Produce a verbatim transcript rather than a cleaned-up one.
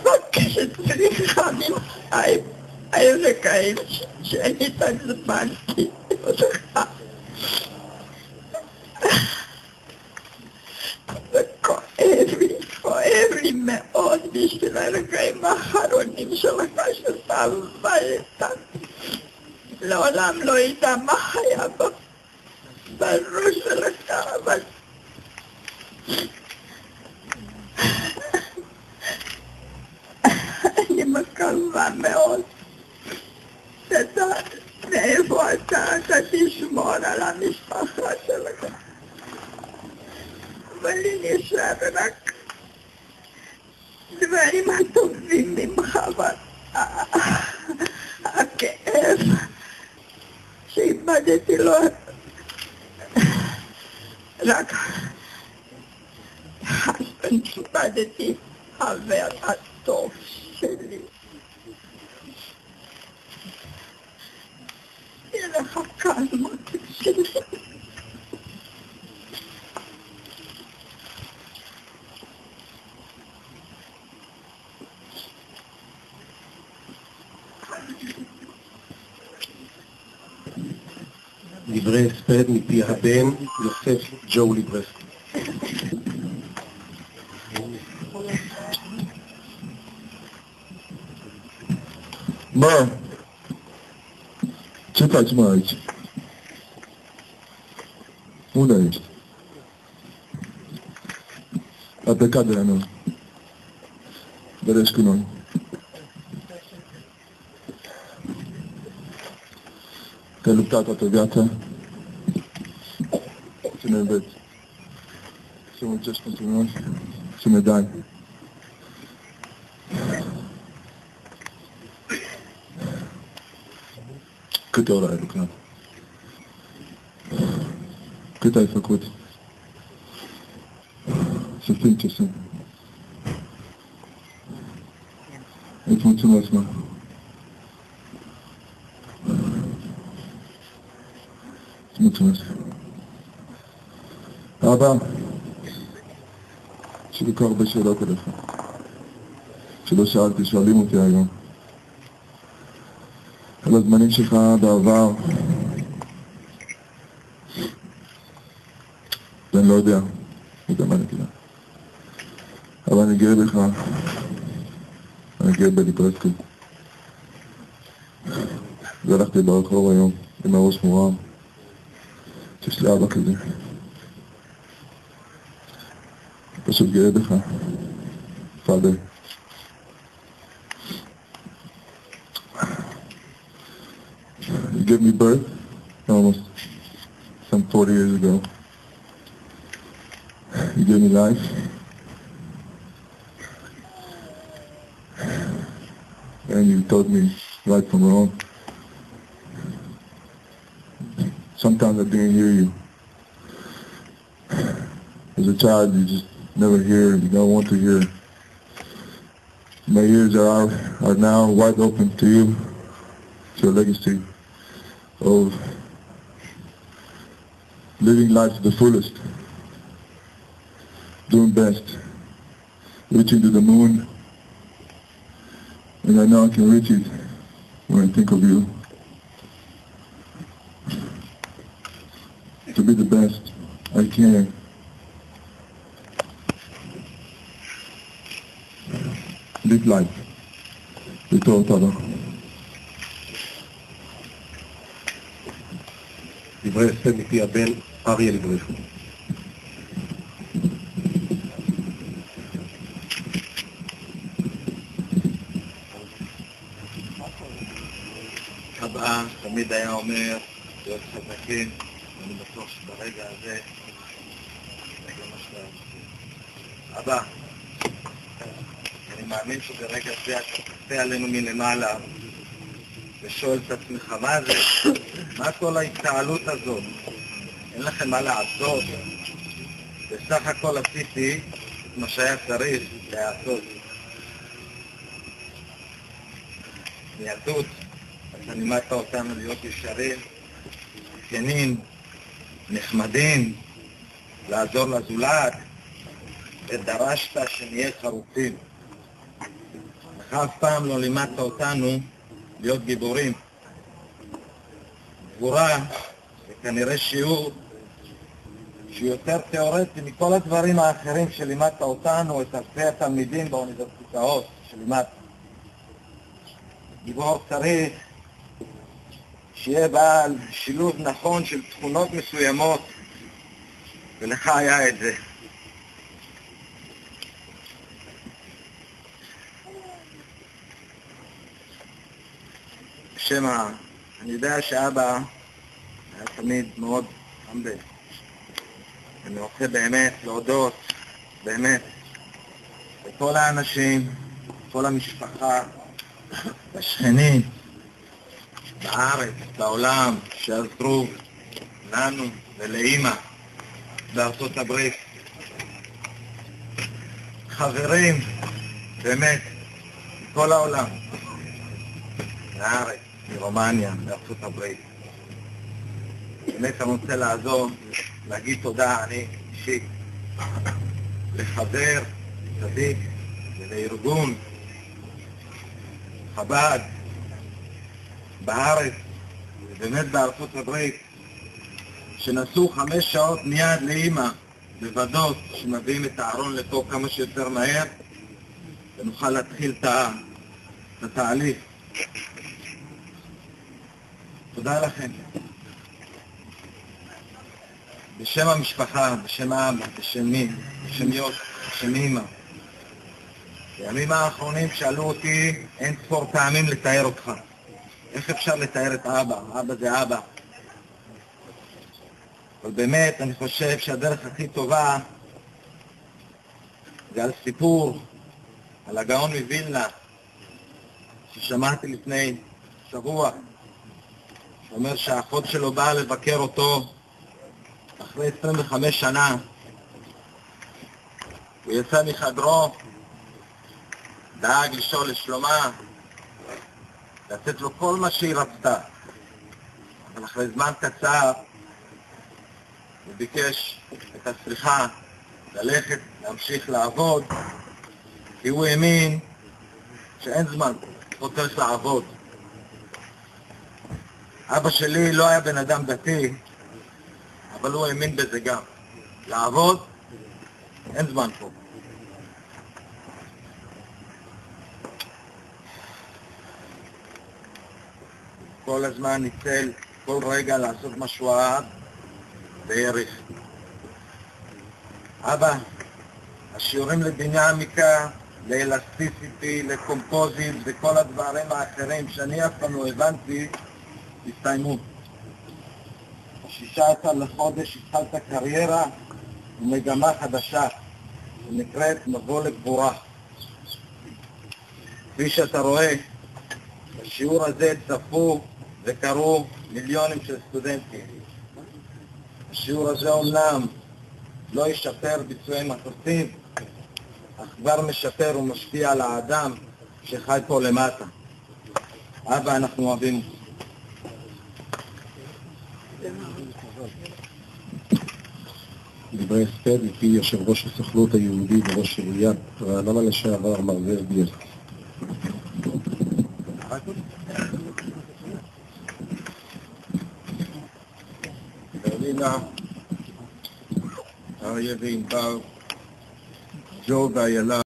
מבקשת סליחה ממך, היו לכאלה שאני התעצבנתי אותך. וכואב לי, כואב לי מאוד בשביל הרגעים האחרונים שלך שאתה עבדת. לעולם לא ידע מה היה בראש שלך, אבל אני מקווה מאוד שאתה, מאיפה אתה, אתה תשמור על המשפחה שלך. אבל לי נשאר רק דברים הטובים ממך, אבל הכאב שאיבדתי לו רק איבדתי חבר הטוב שלי. יהיה לך קל מותי שלי. דברי הספד מפי הבן יוסף ג'ו ליברסקי. Ma, ce faci, mă, aici? Unde ești? A plecat de la noi. Vedeți cu noi. Te-ai luptat toată viața să ne înveți, să muncești pentru noi, să ne dai. Câte ore ai lucrat? Cât ai făcut? Să știm ce sunt. Îți mulțumesc, mă. Îți mulțumesc. אבא, יש לי כל הרבה שאלות אליך, שלא שאלתי, שואלים אותי היום. על הזמנים שלך בעבר, ואני לא יודע, אני יודע מה אני יודע. אבל אני גאה בך, אני גאה בליברסקי. והלכתי ברחוב היום עם הראש מורם, שיש לי אבא כזה. פשוט גאה בך, פאדר. You gave me birth almost some forty years ago. You gave me life. And you taught me right from wrong. Sometimes I didn't hear you. As a child, you just never hear, you don't want to hear. My ears are, are now wide open to you, to your legacy of living life to the fullest, doing best, reaching to the moon, and I know I can reach it when I think of you. To be the best I can. Live life. לתור תודה. דברי הספד מפי הבן אריה ליברסקי. אבא תמיד היה אומר להיות חזקים, ואני בטוח שברגע הזה רגע משלם. אבא, אני מאמין שברגע זה אתה תצא עלינו מלמעלה ושואל את עצמך מה זה? מה כל ההתנהלות הזאת? אין לכם מה לעשות? בסך הכל עשיתי את מה שהיה צריך לעשות. מיהדות, אתה לימדת אותנו להיות ישרים, כנים, נחמדים, לעזור לזולת, ודרשת שנהיה חרוצים. אך אף פעם לא לימדת אותנו להיות גיבורים. גבורה זה כנראה שיעור שהוא יותר תיאורטי מכל הדברים האחרים שלימדת אותנו, את אלפי התלמידים באוניברסיטאות שלימדת. גיבור צריך שיהיה בעל שילוב נכון של תכונות מסוימות, ולך היה את זה. שמה, אני יודע שאבא היה תמיד מאוד חמבל. אני רוצה באמת להודות, באמת, לכל האנשים, לכל המשפחה, לשכנים, בארץ, בעולם, שעזרו לנו ולאמא בארצות הברית. חברים, באמת, מכל העולם, בארץ, מרומניה, בארצות הברית. באמת אני רוצה לעזור, להגיד תודה, אני אישית, לחבר, צדיק, ולארגון, חב"ד, בארץ, ובאמת בארצות הברית, שנסעו חמש שעות מיד לאמא, בוודות, שמביאים את הארון לפה כמה שיותר מהר, ונוכל להתחיל את התהליך. תודה לכם. בשם המשפחה, בשם האבא, בשם מי, בשם יוש, בשם אמא. בימים האחרונים שאלו אותי אין ספור טעמים לתאר אותך. איך אפשר לתאר את אבא? אבא זה אבא. אבל באמת אני חושב שהדרך הכי טובה זה על סיפור, על הגאון מווילנה, ששמעתי לפני שבוע, שאומר שהאחות שלו באה לבקר אותו אחרי עשרים וחמש שנה. הוא יצא מחדרו, דאג לשאול לשלומה, לתת לו כל מה שהיא רצתה. אבל אחרי זמן קצר הוא ביקש את הסליחה, ללכת, להמשיך לעבוד, כי הוא האמין שאין זמן, הוא צריך לעבוד. אבא שלי לא היה בן אדם דתי, אבל הוא האמין בזה גם. לעבוד, אין זמן פה. כל הזמן ניצל, כל רגע לעשות משהו אהב וערך. אבא, השיעורים לדינמיקה, לאלסטיסיטי, לקומפוזיט וכל הדברים האחרים שאני אף פעם לא הבנתי, הסתיימו. שישה עשר לחודש התחלת קריירה ומגמה חדשה, שנקראת מבוא לגבורה. כפי שאתה רואה, בשיעור הזה צפו וקראו מיליונים של סטודנטים. השיעור הזה אומנם לא ישפר ביצועי מטוסים, אך כבר משפר ומשפיע על האדם שחי פה למטה. אבא, אנחנו אוהבים אותך. דברי הספד מפי יושב ראש הסוכנות היהודית וראש עיריית רעננה לשעבר מר זאב בילסקי. ברלינה, אריה וענבר, ג'ו ואיילה